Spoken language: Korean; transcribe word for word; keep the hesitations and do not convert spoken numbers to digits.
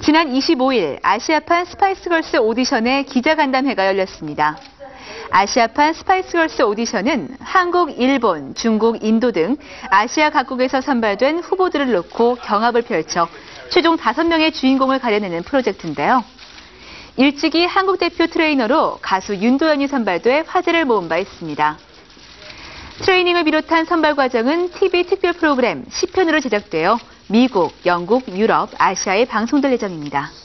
지난 이십오일 아시아판 스파이스걸스 오디션의 기자간담회가 열렸습니다. 아시아판 스파이스걸스 오디션은 한국, 일본, 중국, 인도 등 아시아 각국에서 선발된 후보들을 놓고 경합을 펼쳐 최종 다섯 명의 주인공을 가려내는 프로젝트인데요. 일찍이 한국 대표 트레이너로 가수 윤도현이 선발돼 화제를 모은 바 있습니다. 트레이닝을 비롯한 선발 과정은 티비 특별 프로그램 십 편으로 제작되어 미국, 영국, 유럽, 아시아에 방송될 예정입니다.